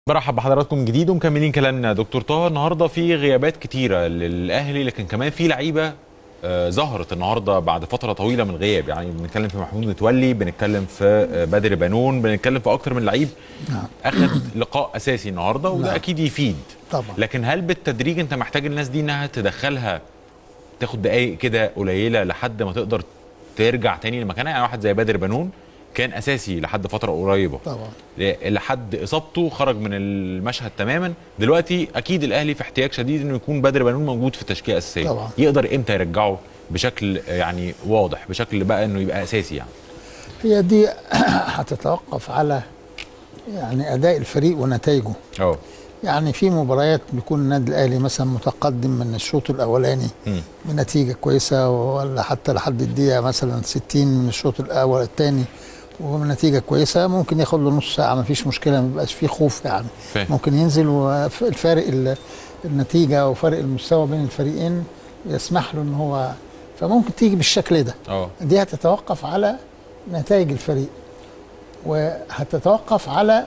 برحب بحضراتكم جديد ومكملين كلامنا. دكتور طه، النهارده في غيابات كتيره للاهلي، لكن كمان في لعيبه ظهرت النهارده بعد فتره طويله من الغياب. يعني بنتكلم في محمود متولي، بنتكلم في بدر بنون، بنتكلم في اكتر من لعيب اخذ لقاء اساسي النهارده، وده اكيد يفيد طبعا. لكن هل بالتدريج انت محتاج الناس دي انها تدخلها تاخد دقائق كده قليله لحد ما تقدر ترجع تاني لمكانها؟ يعني واحد زي بدر بنون كان اساسي لحد فتره قريبه طبعا، لحد اصابته خرج من المشهد تماما. دلوقتي اكيد الاهلي في احتياج شديد انه يكون بدر بنون موجود في التشكيله الاساسيه طبعا. يقدر امتى يرجعه بشكل يعني واضح، بشكل بقى انه يبقى اساسي؟ يعني هي دي هتتوقف على يعني اداء الفريق ونتائجه. يعني في مباريات بيكون النادي الاهلي مثلا متقدم من الشوط الاولاني بنتيجه كويسه، ولا حتى لحد الدقيقه مثلا 60 من الشوط الاول الثاني ونتيجه كويسه، ممكن ياخد له نص ساعه، ما فيش مشكله، ما بيبقاش فيه خوف. يعني ممكن ينزل والفارق النتيجه وفرق المستوى بين الفريقين يسمح له ان هو، فممكن تيجي بالشكل ده. دي هتتوقف على نتائج الفريق، وهتتوقف على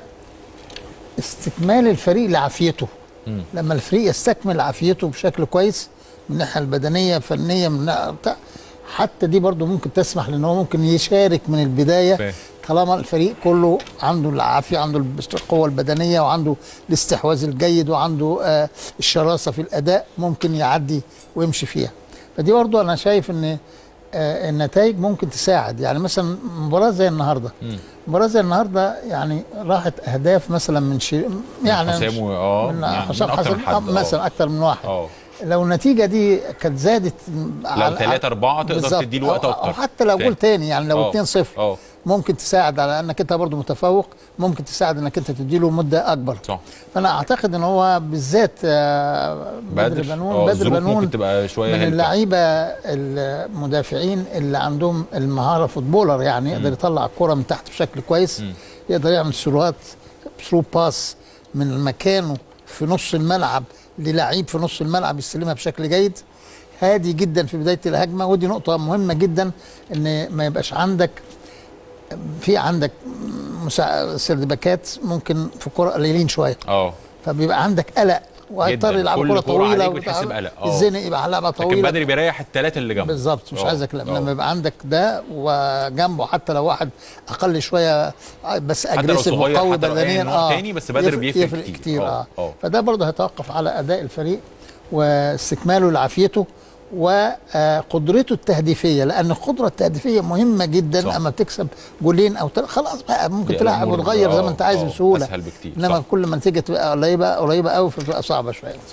استكمال الفريق لعافيته. لما الفريق يستكمل عافيته بشكل كويس من الناحيه البدنيه فنيه من حتى دي برضو ممكن تسمح لان هو ممكن يشارك من البدايه طالما الفريق كله عنده العافيه، عنده القوه البدنيه، وعنده الاستحواذ الجيد، وعنده الشراسه في الاداء، ممكن يعدي ويمشي فيها. فدي برضو انا شايف ان النتائج ممكن تساعد. يعني مثلا مباراه زي النهارده، مباراه زي النهارده يعني راحت اهداف مثلا من يعني حسام حسن مثلا اكتر من واحد. لو النتيجه دي كانت زادت لو 3-4 تقدر تدي له وقت اكتر، او حتى لو جول تاني، يعني لو 2-0 ممكن تساعد على انك انت برضه متفوق، ممكن تساعد انك انت تدي له مده اكبر. صح. فانا اعتقد ان هو بالذات بدر بنون ممكن تبقى شويه من اللعيبه المدافعين اللي عندهم المهاره فوتبولر، يعني يقدر يطلع الكره من تحت بشكل كويس، يقدر يعمل ثرو باس من مكانه في نص الملعب للعيب في نص الملعب يستلمها بشكل جيد، هادي جدا في بدايه الهجمه. ودي نقطه مهمه جدا، ان ما يبقاش عندك سردباكات ممكن في الكره قليلين شويه، فبيبقى عندك قلق وهيضطر يلعب كره طويله وبتحسب قلق، الزنق يبقى لعبه طويله، لكن بدري بيريح الثلاثه اللي جنبه بالظبط. مش عايزك لما يبقى عندك ده وجنبه حتى لو واحد اقل شويه بس اجريسيف وقوي بدنيا تاني، بس بدري بيفرق كتير. فده برضه هيتوقف على اداء الفريق واستكماله لعافيته وقدرته التهديفيه، لان القدره التهديفيه مهمه جدا. اما بتكسب جولين او خلاص بقى ممكن تلعب وتغير زي ما انت عايز بسهوله، اسهل بكتير. انما كل ما النتيجه تبقى قريبه قوي فبتبقى صعبه شويه.